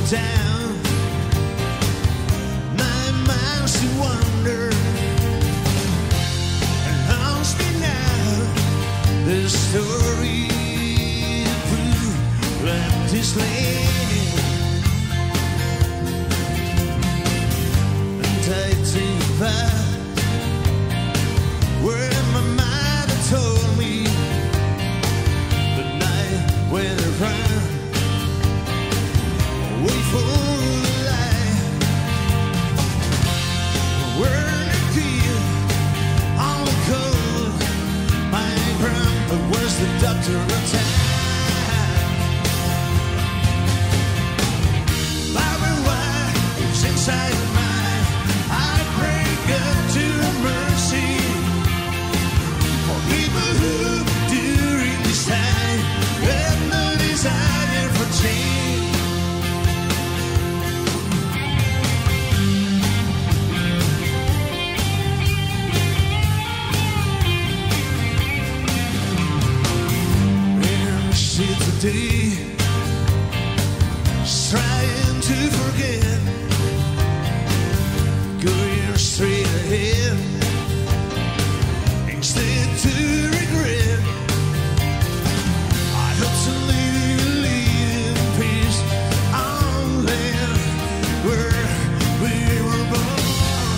town, 9 miles to wander, and haunts me now. The story to prove left this land, and tied to the path where my mother told me the night when I run. Wait for the light. We're in the field on the cold. My grandpa was the doctor of time. Barbed wire is inside of mine. I pray God to mercy for people who during this time have no desire for change. Today, trying to forget, going straight ahead instead to regret. I hope to live in peace on land where we were born.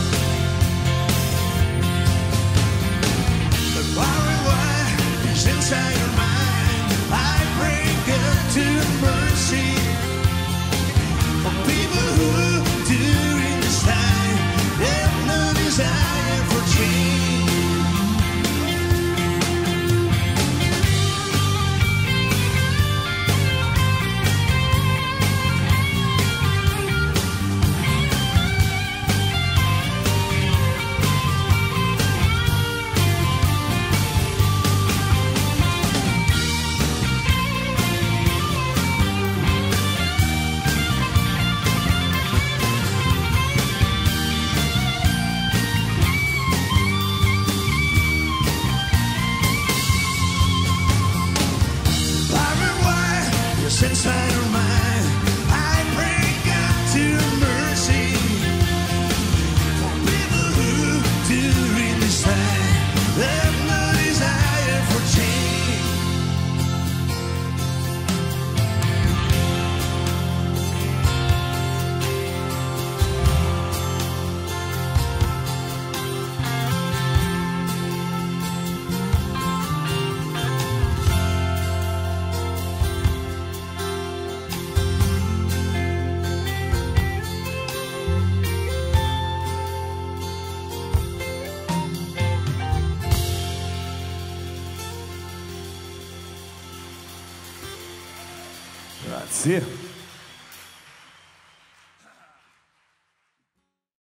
The barbed wire is inside your mind. I pray God to mercy for people who during this time have no desire for change. Inside of mine, I pray God to mercy for people who during this time have no desire for change. Grazie.